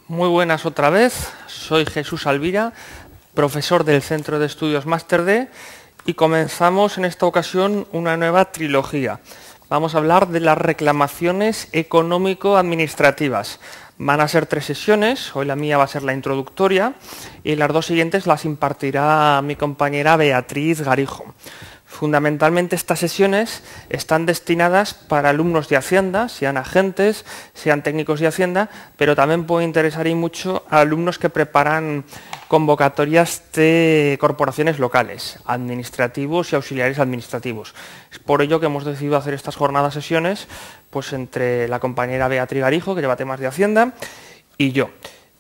Muy buenas otra vez, soy Jesús Alvira, profesor del Centro de Estudios Máster D, y comenzamos en esta ocasión una nueva trilogía. Vamos a hablar de las reclamaciones económico-administrativas. Van a ser 3 sesiones, hoy la mía va a ser la introductoria y las 2 siguientes las impartirá mi compañera Beatriz Garijo. Fundamentalmente estas sesiones están destinadas para alumnos de Hacienda, sean agentes, sean técnicos de Hacienda, pero también puede interesar y mucho a alumnos que preparan convocatorias de corporaciones locales, administrativos y auxiliares administrativos. Es por ello que hemos decidido hacer estas jornadas sesiones pues, entre la compañera Beatriz Garijo, que lleva temas de Hacienda, y yo.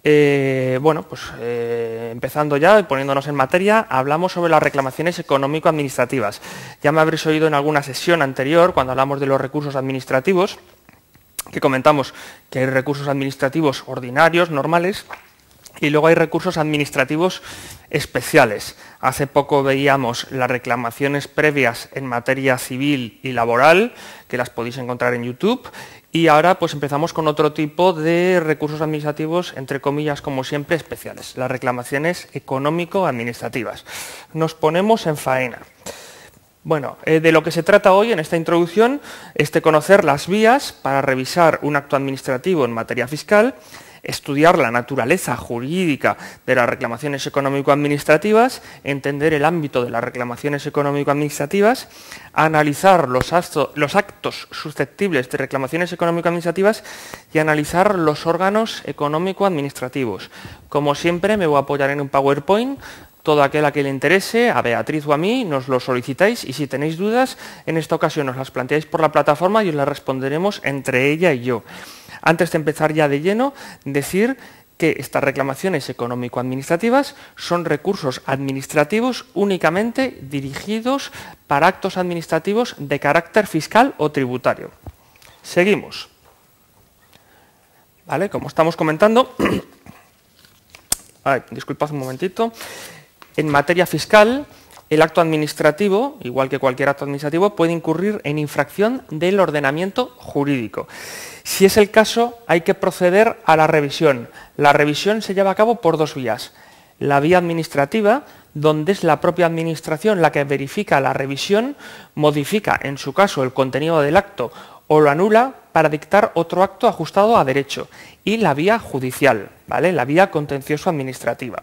Empezando ya y poniéndonos en materia, hablamos sobre las reclamaciones económico-administrativas. Ya me habréis oído en alguna sesión anterior, cuando hablamos de los recursos administrativos, que comentamos que hay recursos administrativos ordinarios, normales, y luego hay recursos administrativos especiales. Hace poco veíamos las reclamaciones previas en materia civil y laboral, que las podéis encontrar en YouTube, y ahora pues empezamos con otro tipo de recursos administrativos, entre comillas, como siempre, especiales, las reclamaciones económico-administrativas. Nos ponemos en faena. Bueno, de lo que se trata hoy en esta introducción es de conocer las vías para revisar un acto administrativo en materia fiscal, estudiar la naturaleza jurídica de las reclamaciones económico-administrativas, entender el ámbito de las reclamaciones económico-administrativas, analizar los actos susceptibles de reclamaciones económico-administrativas y analizar los órganos económico-administrativos. Como siempre, me voy a apoyar en un PowerPoint. Todo aquel a que le interese, a Beatriz o a mí, nos lo solicitáis y si tenéis dudas, en esta ocasión nos las planteáis por la plataforma y os las responderemos entre ella y yo. Antes de empezar ya de lleno, decir que estas reclamaciones económico-administrativas son recursos administrativos únicamente dirigidos para actos administrativos de carácter fiscal o tributario. Seguimos. ¿Vale? Como estamos comentando, disculpad un momentito. En materia fiscal, el acto administrativo, igual que cualquier acto administrativo, puede incurrir en infracción del ordenamiento jurídico. Si es el caso, hay que proceder a la revisión. La revisión se lleva a cabo por 2 vías. La vía administrativa, donde es la propia administración la que verifica la revisión, modifica, en su caso, el contenido del acto o lo anula para dictar otro acto ajustado a derecho. Y la vía judicial, ¿vale? La vía contencioso-administrativa.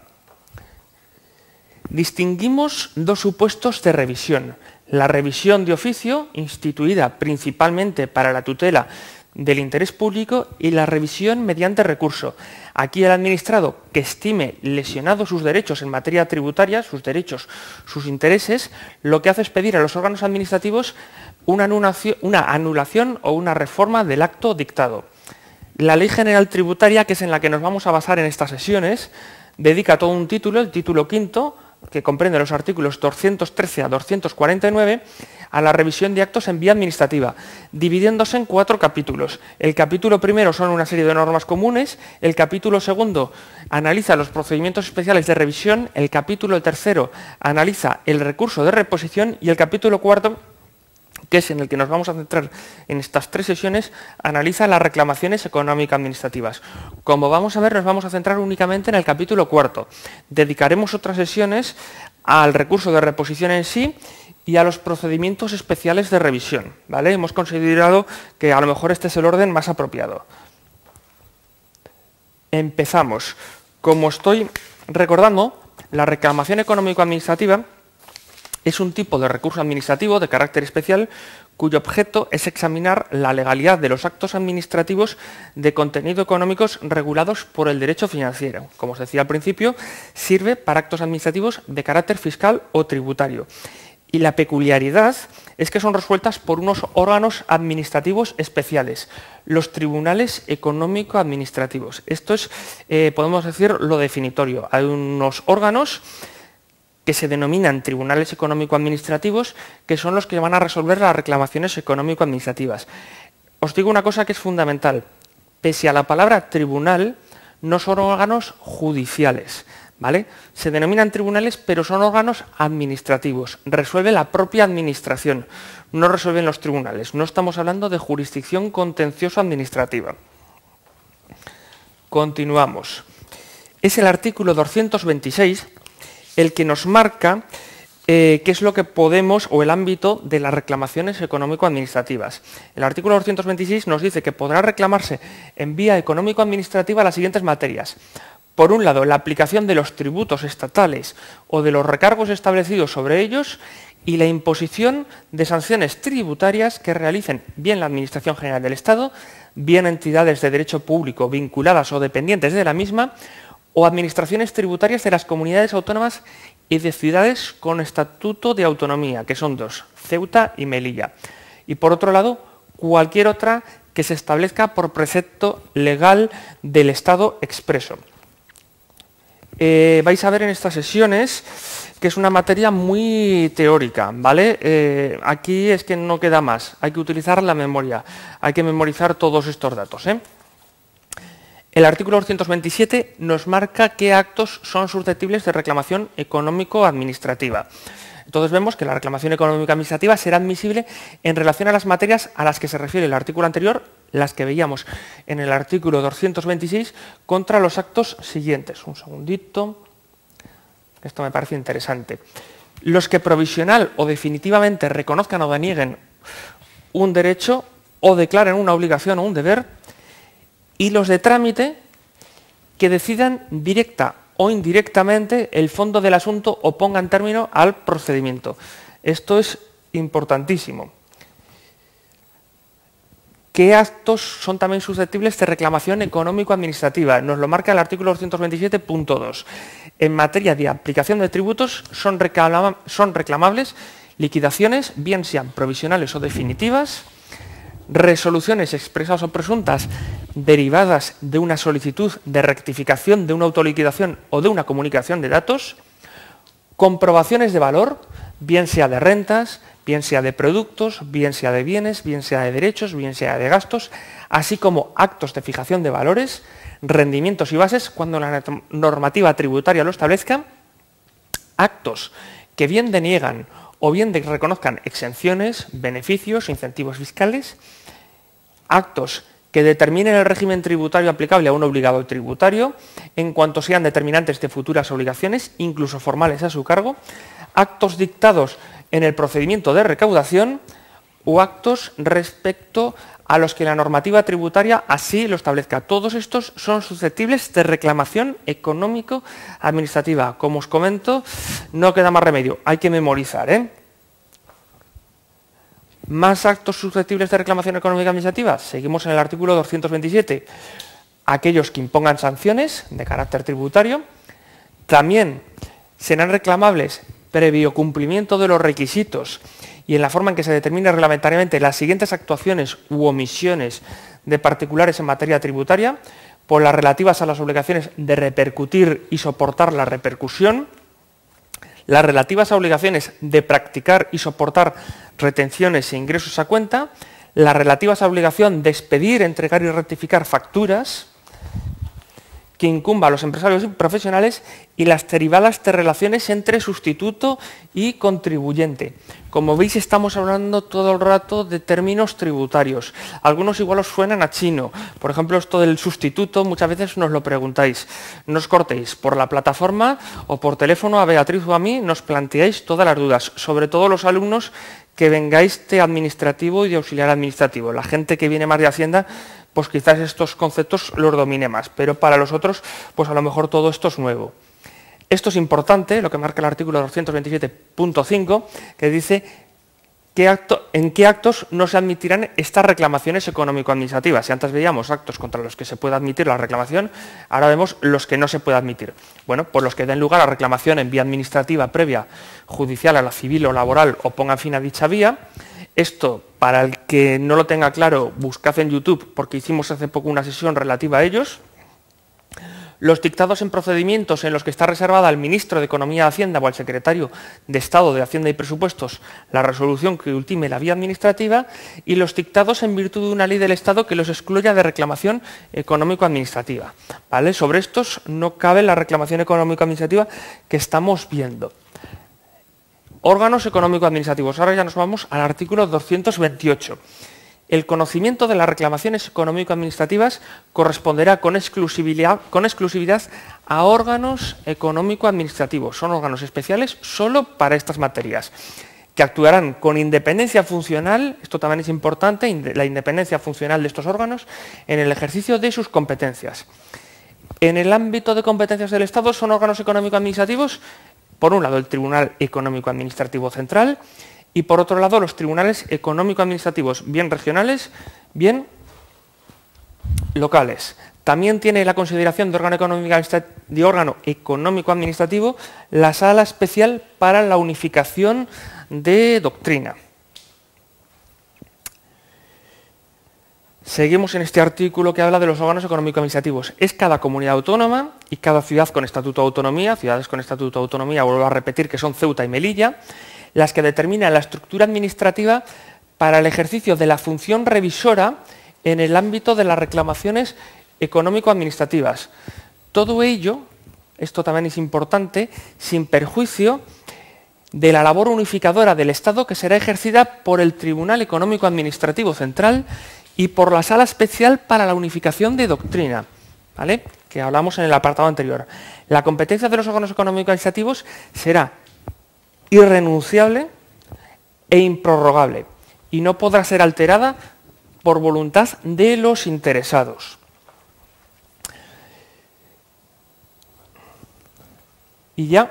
Distinguimos 2 supuestos de revisión. La revisión de oficio, instituida principalmente para la tutela del interés público, y la revisión mediante recurso. Aquí el administrado que estime lesionados sus derechos en materia tributaria, sus derechos, sus intereses, lo que hace es pedir a los órganos administrativos una anulación o una reforma del acto dictado. La Ley General Tributaria, que es en la que nos vamos a basar en estas sesiones, dedica todo un título, el título 5, que comprende los artículos 213 a 249, a la revisión de actos en vía administrativa, dividiéndose en 4 capítulos. El capítulo primero son una serie de normas comunes, el capítulo segundo analiza los procedimientos especiales de revisión, el capítulo tercero analiza el recurso de reposición y el capítulo cuarto, que es en el que nos vamos a centrar en estas 3 sesiones, analiza las reclamaciones económico-administrativas. Como vamos a ver, nos vamos a centrar únicamente en el capítulo 4. Dedicaremos otras sesiones al recurso de reposición en sí y a los procedimientos especiales de revisión, ¿vale? Hemos considerado que a lo mejor este es el orden más apropiado. Empezamos. Como estoy recordando, la reclamación económico-administrativa es un tipo de recurso administrativo de carácter especial cuyo objeto es examinar la legalidad de los actos administrativos de contenido económicos regulados por el derecho financiero. Como os decía al principio, sirve para actos administrativos de carácter fiscal o tributario. Y la peculiaridad es que son resueltas por unos órganos administrativos especiales, los tribunales económico-administrativos. Esto es, podemos decir, lo definitorio. Hay unos órganos que se denominan tribunales económico-administrativos, que son los que van a resolver las reclamaciones económico-administrativas. Os digo una cosa que es fundamental. Pese a la palabra tribunal, no son órganos judiciales, ¿vale? Se denominan tribunales, pero son órganos administrativos. Resuelve la propia administración, no resuelven los tribunales. No estamos hablando de jurisdicción contencioso-administrativa. Continuamos. Es el artículo 226 el que nos marca qué es lo que podemos, o el ámbito de las reclamaciones económico-administrativas. El artículo 226 nos dice que podrá reclamarse en vía económico-administrativa las siguientes materias. Por un lado, la aplicación de los tributos estatales o de los recargos establecidos sobre ellos y la imposición de sanciones tributarias que realicen bien la Administración General del Estado, bien entidades de derecho público vinculadas o dependientes de la misma, o administraciones tributarias de las comunidades autónomas y de ciudades con estatuto de autonomía, que son dos, Ceuta y Melilla. Y por otro lado, cualquier otra que se establezca por precepto legal del Estado expreso. Vais a ver en estas sesiones que es una materia muy teórica, ¿vale? Aquí es que no queda más, hay que utilizar la memoria, hay que memorizar todos estos datos, ¿eh? El artículo 227 nos marca qué actos son susceptibles de reclamación económico-administrativa. Entonces vemos que la reclamación económico-administrativa será admisible en relación a las materias a las que se refiere el artículo anterior, las que veíamos en el artículo 226, contra los actos siguientes. Un segundito, esto me parece interesante. Los que provisional o definitivamente reconozcan o denieguen un derecho o declaren una obligación o un deber, y los de trámite que decidan directa o indirectamente el fondo del asunto o pongan término al procedimiento. Esto es importantísimo. ¿Qué actos son también susceptibles de reclamación económico-administrativa? Nos lo marca el artículo 227.2. En materia de aplicación de tributos son reclamables liquidaciones, bien sean provisionales o definitivas, resoluciones expresas o presuntas derivadas de una solicitud de rectificación de una autoliquidación o de una comunicación de datos, comprobaciones de valor, bien sea de rentas, bien sea de productos, bien sea de bienes, bien sea de derechos, bien sea de gastos, así como actos de fijación de valores, rendimientos y bases cuando la normativa tributaria lo establezca, actos que bien deniegan o bien reconozcan exenciones, beneficios, incentivos fiscales, actos que determinen el régimen tributario aplicable a un obligado tributario en cuanto sean determinantes de futuras obligaciones, incluso formales a su cargo, actos dictados en el procedimiento de recaudación o actos respecto a los que la normativa tributaria así lo establezca. Todos estos son susceptibles de reclamación económico-administrativa. Como os comento, no queda más remedio, hay que memorizar, ¿eh? ¿Más actos susceptibles de reclamación económica-administrativa? Seguimos en el artículo 227. Aquellos que impongan sanciones de carácter tributario también serán reclamables previo cumplimiento de los requisitos y en la forma en que se determine reglamentariamente las siguientes actuaciones u omisiones de particulares en materia tributaria, por las relativas a las obligaciones de repercutir y soportar la repercusión, las relativas a obligaciones de practicar y soportar retenciones e ingresos a cuenta, las relativas a obligación de expedir, entregar y rectificar facturas que incumba a los empresarios y profesionales y las derivadas de relaciones entre sustituto y contribuyente. Como veis, estamos hablando todo el rato de términos tributarios. Algunos igual os suenan a chino. Por ejemplo, esto del sustituto, muchas veces nos lo preguntáis. No os cortéis por la plataforma o por teléfono a Beatriz o a mí, nos planteáis todas las dudas, sobre todo los alumnos que vengáis de administrativo y de auxiliar administrativo. La gente que viene más de Hacienda, pues quizás estos conceptos los domine más, pero para los otros, pues a lo mejor todo esto es nuevo. Esto es importante, lo que marca el artículo 227.5, que dice en qué actos no se admitirán estas reclamaciones económico-administrativas. Si antes veíamos actos contra los que se puede admitir la reclamación, ahora vemos los que no se puede admitir. Bueno, pues los que den lugar a reclamación en vía administrativa previa, judicial, a la civil o laboral o pongan fin a dicha vía. Esto, para el que no lo tenga claro, buscad en YouTube, porque hicimos hace poco una sesión relativa a ellos. Los dictados en procedimientos en los que está reservada al ministro de Economía y Hacienda o al secretario de Estado de Hacienda y Presupuestos la resolución que ultime la vía administrativa, y los dictados en virtud de una ley del Estado que los excluya de reclamación económico-administrativa. ¿Vale? Sobre estos no cabe la reclamación económico-administrativa que estamos viendo. Órganos económico-administrativos. Ahora ya nos vamos al artículo 228. El conocimiento de las reclamaciones económico-administrativas corresponderá con exclusividad a órganos económico-administrativos. Son órganos especiales solo para estas materias, que actuarán con independencia funcional, esto también es importante, la independencia funcional de estos órganos, en el ejercicio de sus competencias. En el ámbito de competencias del Estado son órganos económico-administrativos, por un lado el Tribunal Económico-Administrativo Central, y por otro lado los tribunales económico-administrativos, bien regionales, bien locales. También tiene la consideración de órgano económico-administrativo la Sala Especial para la Unificación de Doctrina. Seguimos en este artículo que habla de los órganos económico-administrativos. Es cada comunidad autónoma y cada ciudad con estatuto de autonomía, ciudades con estatuto de autonomía, vuelvo a repetir que son Ceuta y Melilla, las que determinan la estructura administrativa para el ejercicio de la función revisora en el ámbito de las reclamaciones económico-administrativas. Todo ello, esto también es importante, sin perjuicio de la labor unificadora del Estado que será ejercida por el Tribunal Económico-Administrativo Central y por la Sala Especial para la Unificación de Doctrina, ¿vale?, que hablamos en el apartado anterior. La competencia de los órganos económico-administrativos será irrenunciable e improrrogable y no podrá ser alterada por voluntad de los interesados. Y ya,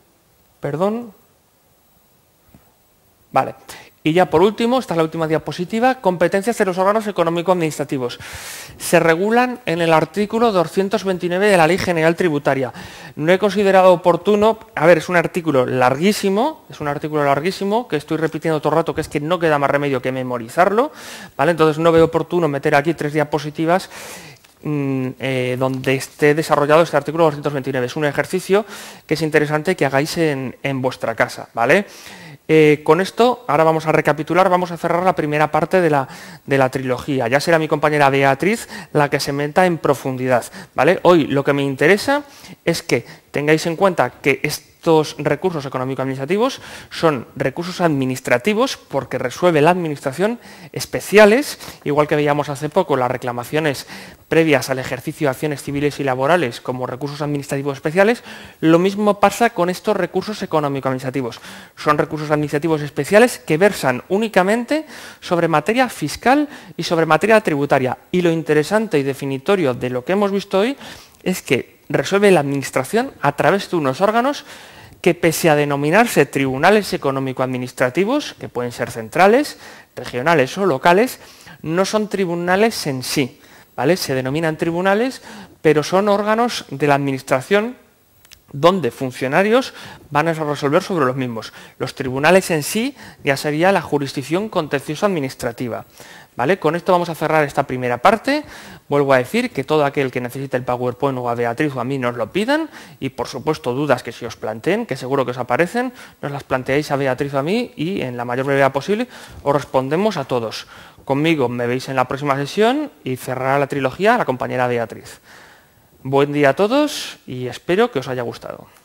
Y ya por último, esta es la última diapositiva, competencias de los órganos económico-administrativos. Se regulan en el artículo 229 de la Ley General Tributaria. No he considerado oportuno, es un artículo larguísimo, que estoy repitiendo todo el rato, que es que no queda más remedio que memorizarlo, ¿vale? Entonces no veo oportuno meter aquí 3 diapositivas donde esté desarrollado este artículo 229. Es un ejercicio que es interesante que hagáis en vuestra casa, ¿vale? Con esto, ahora vamos a recapitular, vamos a cerrar la primera parte de la trilogía. Ya será mi compañera Beatriz la que se meta en profundidad, ¿vale? Hoy lo que me interesa es que tengáis en cuenta que estos recursos económico-administrativos son recursos administrativos porque resuelve la administración, especiales, igual que veíamos hace poco las reclamaciones previas al ejercicio de acciones civiles y laborales como recursos administrativos especiales. Lo mismo pasa con estos recursos económico-administrativos. Son recursos administrativos especiales que versan únicamente sobre materia fiscal y sobre materia tributaria. Y lo interesante y definitorio de lo que hemos visto hoy es que resuelve la administración a través de unos órganos que, pese a denominarse tribunales económico-administrativos, que pueden ser centrales, regionales o locales, no son tribunales en sí, ¿vale? Se denominan tribunales, pero son órganos de la administración donde funcionarios van a resolver sobre los mismos. Los tribunales en sí ya sería la jurisdicción contencioso administrativa, ¿vale? Con esto vamos a cerrar esta primera parte. Vuelvo a decir que todo aquel que necesite el PowerPoint o a Beatriz o a mí nos lo pidan y, por supuesto, dudas que se os planteen, que seguro que os aparecen, nos las planteáis a Beatriz o a mí y en la mayor brevedad posible os respondemos a todos. Conmigo me veis en la próxima sesión y cerrará la trilogía la compañera Beatriz. Buen día a todos y espero que os haya gustado.